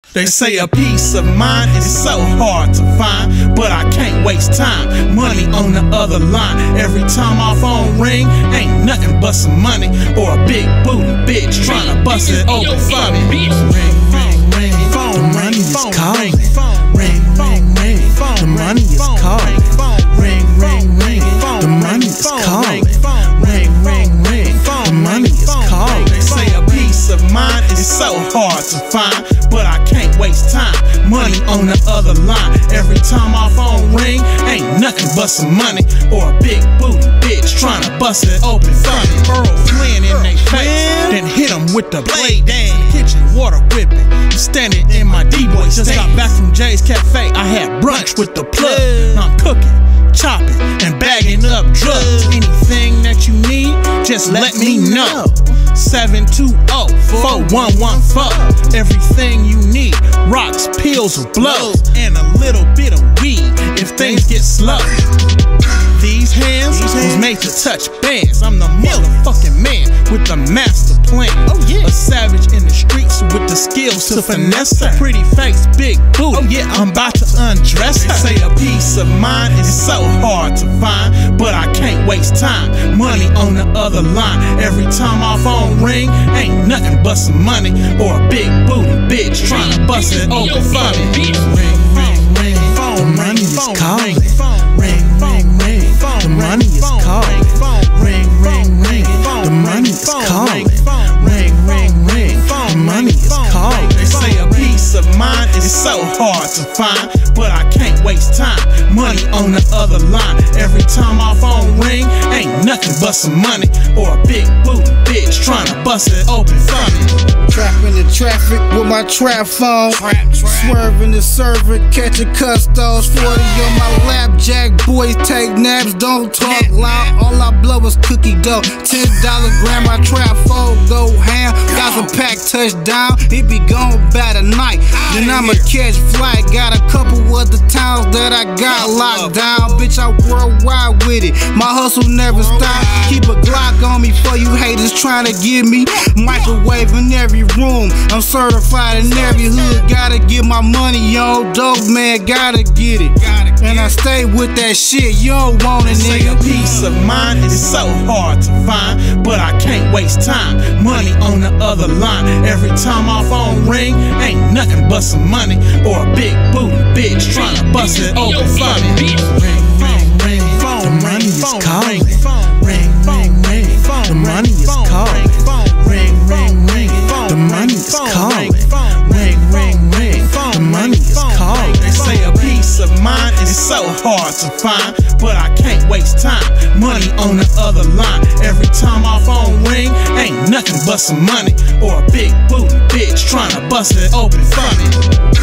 They say a peace of mind is so hard to find, but I can't waste time. Money on the other line. Every time my phone ring, ain't nothing but some money or a big booty bitch tryna bust it open for me. Ring, ring, ring, phone money is calling. Ring, ring, ring, the money is calling. Ring, ring, ring, the money is calling. Ring, ring, ring, the money is calling. They say a peace of mind is so hard to find, but I can't waste time. Money on the other line. Every time my phone ring, ain't nothing but some money or a big booty bitch tryna bust it open for me. Earl Flynn in they face, then hit them with the blade dance. Kitchen water whipping, standing in my D-boy. Just got back from Jay's Cafe. I had brunch with the plug. Now I'm cooking, chopping, and bagging up drugs. Anything that you need, just let me know. 720-4114. Everything you need, rocks, pills, or blows, and a little bit of weed if things get slow. These hands was made to touch bands. I'm the motherfucking man with the master plan. Oh yeah, a savage in the streets with the skills to finesse her. Pretty face, big booty. Oh yeah, I'm about to undress her. They say a peace of mind is so hard to find, but I can't waste time. Money on the other line. Every time my phone ring, ain't nothing but some money or a big booty bitch tryna bust it open for me. Ring, ring, ring, the money is calling. Ring, ring, ring, the money is calling. Ring, ring, ring, the money is calling. Ring, ring, ring, the money is calling. They say a peace of mind is so hard to find, but I can't waste time. Money on the other line. Every time my phone ring, ain't nothing but some money or a big booty bitch tryna bust it open for me. Trapping the traffic with my trap phone. Swerving the server, catching custos. 40 on my lap, jack boys take naps, don't talk loud. All I blow is cookie dough. $10 gram, my trap phone go ham. Got some pack touchdown, it be gone by the night. Then I'ma catch flight. Got a couple other towns that I got locked down. Bitch, I worldwide with it. My hustle never stop. Keep a Glock on me for you haters trying to get me. Microwave in every room. I'm certified in every hood. Gotta get my money on. Dope man, gotta get it. And I stay with that shit. You don't want it, nigga. Say a peace of mind is so hard to find, but I can't waste time. Money on the other line. Every time my phone ring, ain't nothing but some money or a big booty bitch tryna bust it open for me. Ring, ring, ring, the money is calling. Ring, ring, ring, the money is calling. Ring, ring, ring, the money is calling. Ring, ring, ring, the money is calling. They say a peace of mind is so hard to find, but I can't waste time. Money on the other line. Every time my phone ring, ain't nothing but some money or a big booty bitch tryna bust it open for me.